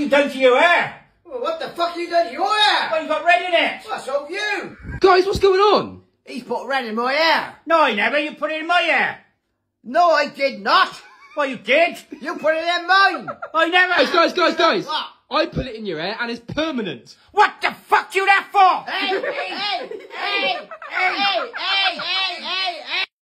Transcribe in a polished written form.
you done to your hair? Well, what the fuck you done to your hair? Well, you got red in it. Well, so have you. Guys, what's going on? He's put red in my hair. No, I never. You put it in my hair. No, I did not. Well, you did. You put it in mine. I never. Guys. What? I put it in your hair and it's permanent. What the fuck you that for? Hey, hey, hey, hey, hey, hey, hey.